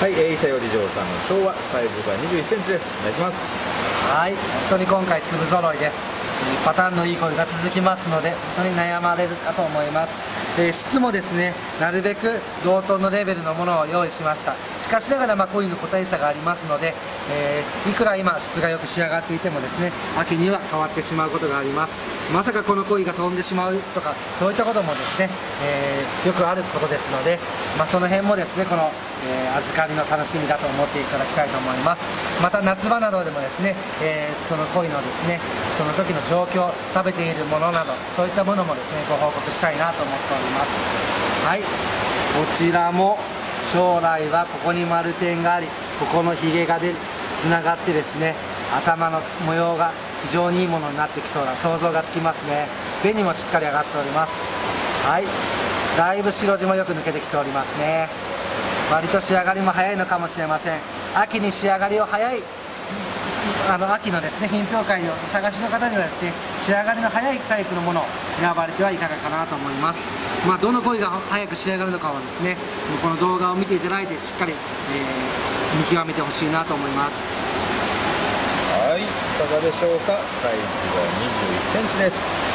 はい、伊佐より嬢さんの昭和、サイズが21センチです。お願いします。 はい、本当に今回粒揃いです。パターンのいい声が続きますので本当に悩まれるかと思います。質もですね、なるべく同等のレベルのものを用意しました。しかしながら声の個体差がありますので、いくら今質がよく仕上がっていてもですね、秋には変わってしまうことがあります。まさかこの鯉が飛んでしまうとかそういったこともですね、よくあることですので、その辺もですね、この、預かりの楽しみだと思っていただきたいと思います。また夏場などでもですね、その鯉のですね、その時の状況、食べているものなどそういったものもですね、ご報告したいなと思っております。はい、こちらも将来はここに丸点があり、ここのひげがつながってですね、頭の模様が非常にいいものになってきそうな想像がつきますね。紅もしっかり上がっております。はい、だいぶ白地もよく抜けてきておりますね。割と仕上がりも早いのかもしれません。秋に仕上がりを早い秋のですね、品評会をお探しの方にはですね、仕上がりの早いタイプのものを選ばれてはいかがかなと思います。どの鯉が早く仕上がるのかはですね、この動画を見ていただいてしっかり、見極めてほしいなと思います。 はい、いかがでしょうか。サイズが21センチです。